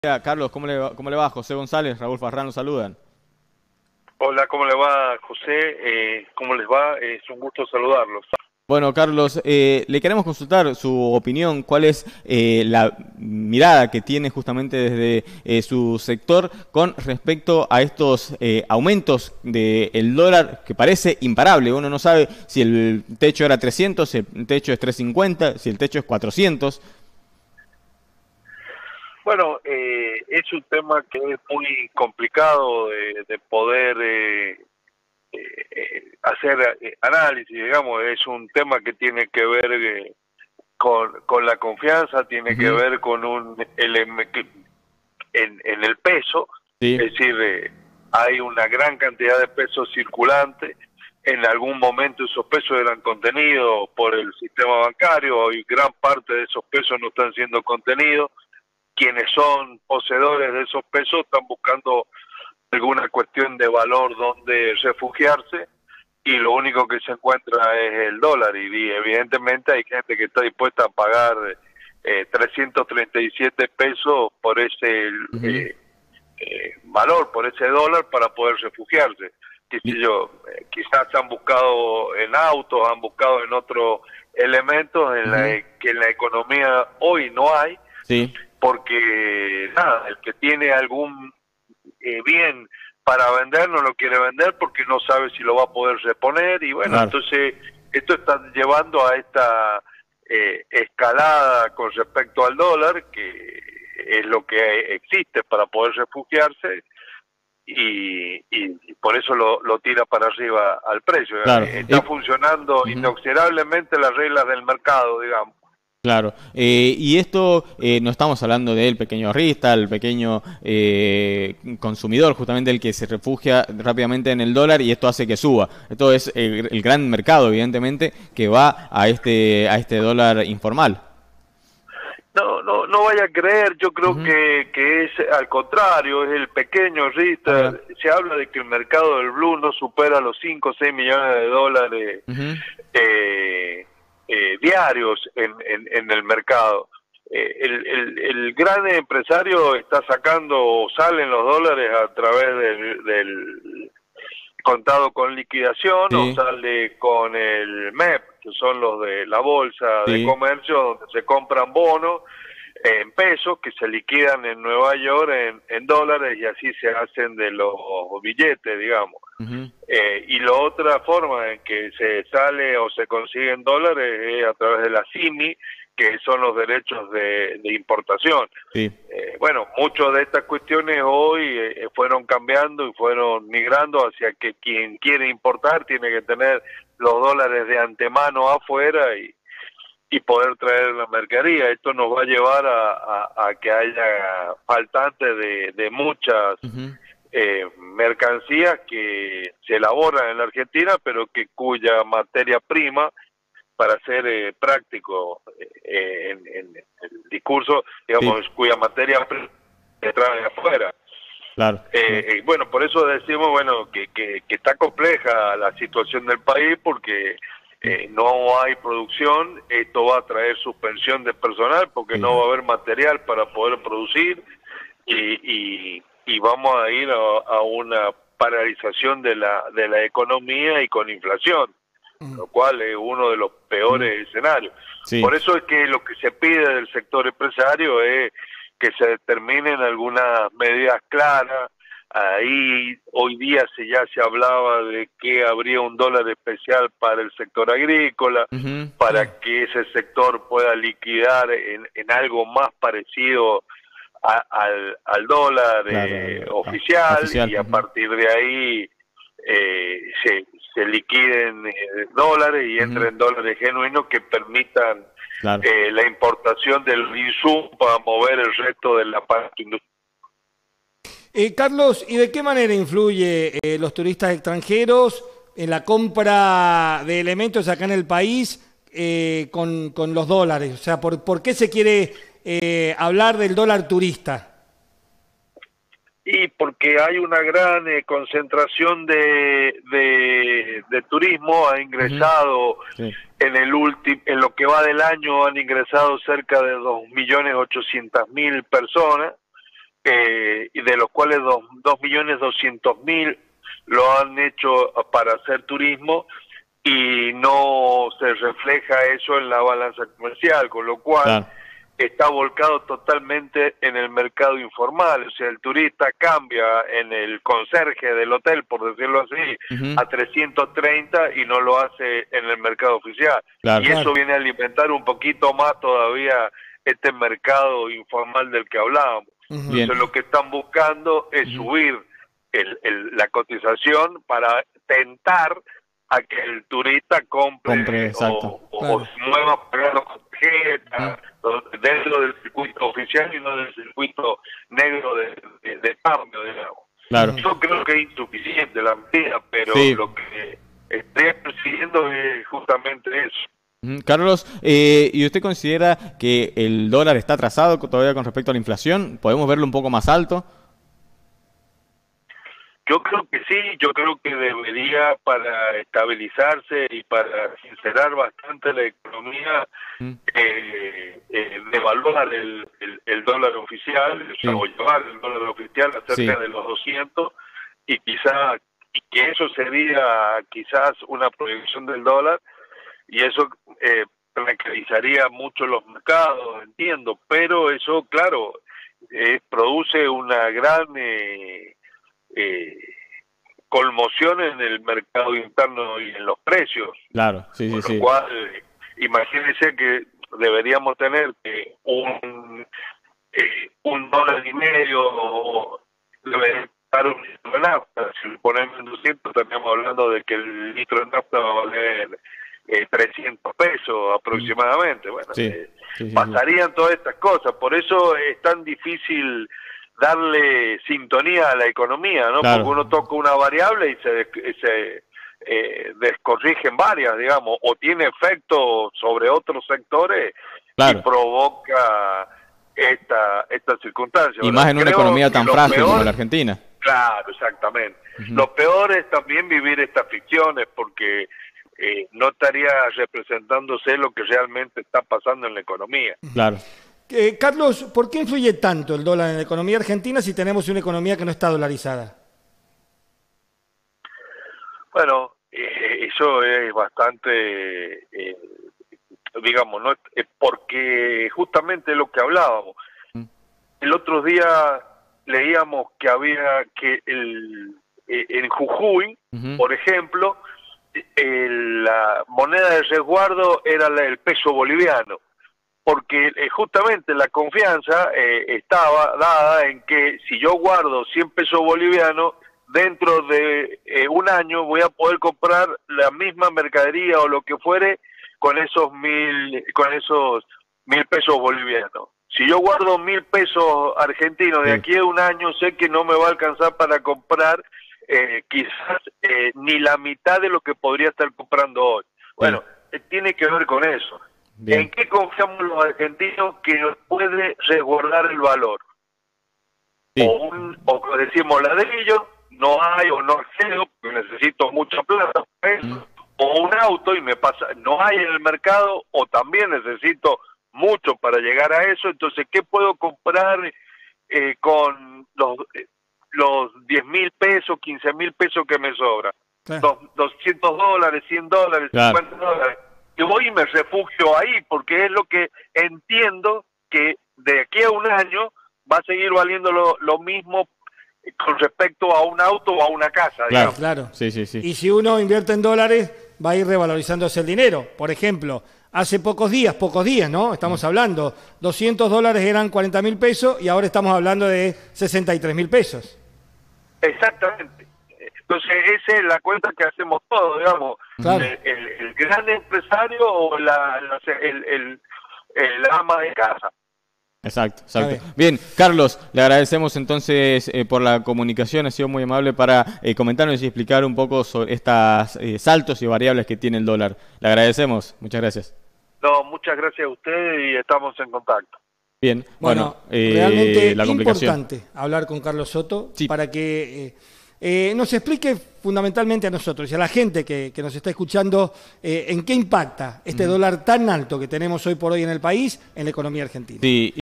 Carlos, ¿cómo le va? José González, Raúl Farrán los saludan. Hola, ¿cómo le va, José? ¿Cómo les va? Es un gusto saludarlos. Bueno, Carlos, le queremos consultar su opinión, cuál es la mirada que tiene justamente desde su sector con respecto a estos aumentos del dólar que parece imparable. Uno no sabe si el techo era 300, si el techo es 350, si el techo es 400. Bueno, es un tema que es muy complicado de poder hacer análisis, digamos. Es un tema que tiene que ver con la confianza, tiene que Ujú. ver con en el peso, Sí. es decir, hay una gran cantidad de pesos circulantes. En algún momento esos pesos eran contenidos por el sistema bancario y gran parte de esos pesos no están siendo contenidos. Quienes son poseedores de esos pesos están buscando alguna cuestión de valor donde refugiarse y lo único que se encuentra es el dólar y evidentemente hay gente que está dispuesta a pagar 337 pesos por ese Ujú. valor, por ese dólar para poder refugiarse. Qué sé yo, quizás han buscado en autos, han buscado en otros elementos Ujú. que en la economía hoy no hay, Sí, porque nada, el que tiene algún bien para vender no lo quiere vender porque no sabe si lo va a poder reponer y bueno, claro. entonces esto está llevando a esta escalada con respecto al dólar, que es lo que existe para poder refugiarse y por eso lo tira para arriba al precio. Claro. Está funcionando Ujú. inoxidablemente las reglas del mercado, digamos. Claro, y esto no estamos hablando del pequeño ahorrista, el pequeño consumidor, justamente el que se refugia rápidamente en el dólar y esto hace que suba. Esto es el gran mercado, evidentemente, que va a este dólar informal. No vaya a creer, yo creo Ujú. que es al contrario, es el pequeño Ah, ahorrista. mira. Se habla de que el mercado del blue no supera los 5 o 6 millones de dólares Ujú. eh, diarios en el mercado. El gran empresario está sacando, o salen los dólares a través del contado con liquidación o Sí, sale con el MEP, que son los de la bolsa de sí. comercio, donde se compran bonos en pesos que se liquidan en Nueva York en dólares y así se hacen de los billetes, digamos. Ujú. Y la otra forma en que se sale o se consiguen dólares es a través de la CIMI, que son los derechos de importación. Sí. Bueno, muchas de estas cuestiones hoy fueron cambiando y fueron migrando hacia que quien quiere importar tiene que tener los dólares de antemano afuera y poder traer la mercadería. Esto nos va a llevar a que haya faltantes de muchas Ujú. mercancías que se elaboran en la Argentina, pero que cuya materia prima, para ser práctico en el discurso, Sí, digamos, cuya materia prima se trae de afuera. claro. Claro. Bueno, por eso decimos, bueno, que está compleja la situación del país porque Mm. no hay producción, esto va a traer suspensión de personal porque Sí. no va a haber material para poder producir y vamos a ir a una paralización de la economía y con inflación, lo cual es uno de los Mm. peores escenarios. Sí. Por eso es que lo que se pide del sector empresario es que se determinen algunas medidas claras. Ahí hoy día ya se hablaba de que habría un dólar especial para el sector agrícola, Ujú. para que ese sector pueda liquidar en algo más parecido al dólar Claro, oficial oficial. y a Ujú. partir de ahí se liquiden dólares y Ujú. entren dólares genuinos que permitan Claro. la importación del insumos para mover el resto de la parte industrial. Carlos, ¿y de qué manera influye los turistas extranjeros en la compra de elementos acá en el país con los dólares? O sea, ¿por qué se quiere hablar del dólar turista? Y porque hay una gran concentración de turismo, ha Ujú. ingresado Sí. en el último, en lo que va del año han ingresado cerca de 2.800.000 personas y de los cuales 2.200.000 lo han hecho para hacer turismo y no se refleja eso en la balanza comercial, con lo cual Claro. está volcado totalmente en el mercado informal. O sea, el turista cambia en el conserje del hotel, por decirlo así, Ujú. a 330 y no lo hace en el mercado oficial. Claro. Y eso Claro. viene a alimentar un poquito más todavía este mercado informal del que hablábamos. Ujú. Bien. Entonces lo que están buscando es subir la cotización para tentar a que el turista Compre, exacto. Claro. o se mueva pagando con tarjeta dentro del circuito oficial y no del circuito negro de cambio, digamos. Claro. Yo creo que es insuficiente la medida, pero Sí. lo que estoy persiguiendo es justamente eso. Ujú. Carlos, ¿y usted considera que el dólar está atrasado todavía con respecto a la inflación? ¿Podemos verlo un poco más alto? Yo creo que sí, yo creo que debería, para estabilizarse y para sincerar bastante la economía, Mm. devaluar el dólar oficial, Sí. o llevar el dólar oficial a cerca Sí. de los 200, y que eso sería quizás una proyección del dólar, y eso tranquilizaría mucho los mercados, entiendo, pero eso, claro, produce una gran conmoción en el mercado interno y en los precios, Claro, sí, sí, con lo sí. cual imagínense que deberíamos tener un dólar y medio, o debe estar un litro de nafta. Si lo ponemos en 200, estaríamos hablando de que el litro de nafta va a valer 300 pesos aproximadamente. Bueno, Sí, sí, sí, pasarían todas estas cosas, por eso es tan difícil darle sintonía a la economía, ¿no? Claro. Porque uno toca una variable y se descorrigen varias, digamos, o tiene efecto sobre otros sectores Claro. y provoca esta circunstancia. Y ¿verdad? más en una Creo economía que tan lo frágil como peor- la Argentina. Claro, exactamente. Ujú. Lo peor es también vivir estas ficciones, porque no estaría representándose lo que realmente está pasando en la economía. Claro. Carlos, ¿por qué influye tanto el dólar en la economía argentina si tenemos una economía que no está dolarizada? Bueno, eso es bastante, digamos, ¿no? Porque justamente lo que hablábamos. Mm. El otro día leíamos que había que en Jujuy, Ujú. por ejemplo, la moneda de resguardo era el peso boliviano, porque justamente la confianza estaba dada en que si yo guardo 100 pesos bolivianos, dentro de un año voy a poder comprar la misma mercadería o lo que fuere con esos 1.000 pesos bolivianos. Si yo guardo 1.000 pesos argentinos de Sí. aquí a un año, sé que no me va a alcanzar para comprar quizás ni la mitad de lo que podría estar comprando hoy. Bueno, tiene que ver con eso. Bien. ¿En qué confiamos los argentinos que nos puede resguardar el valor? Sí. O decimos ladrillo, no hay o no accedo, porque necesito mucha plata para eso, o un auto y me pasa, no hay en el mercado, o también necesito mucho para llegar a eso. Entonces, ¿qué puedo comprar con los 10.000 pesos, 15.000 pesos que me sobran? Claro. $200, $100, Claro. $50. Yo voy y me refugio ahí, porque es lo que entiendo que de aquí a un año va a seguir valiendo lo mismo con respecto a un auto o a una casa, Claro. digamos. Claro. Sí, sí, sí. Y si uno invierte en dólares, va a ir revalorizándose el dinero. Por ejemplo, hace pocos días, ¿no? Estamos hablando, $200 eran 40.000 pesos y ahora estamos hablando de 63.000 pesos. Exactamente. Entonces, esa es la cuenta que hacemos todos, digamos. Claro. El gran empresario o el ama de casa. Exacto, Está exacto. Bien, Carlos, le agradecemos entonces por la comunicación, ha sido muy amable para comentarnos y explicar un poco sobre estas saltos y variables que tiene el dólar. Le agradecemos, muchas gracias. No, muchas gracias a ustedes y estamos en contacto. Bien, Bueno, bueno, realmente la complicación. importante hablar con Carlos Soto Sí. para que nos explique fundamentalmente a nosotros y a la gente que nos está escuchando en qué impacta este dólar tan alto que tenemos hoy por hoy en el país en la economía argentina. Sí.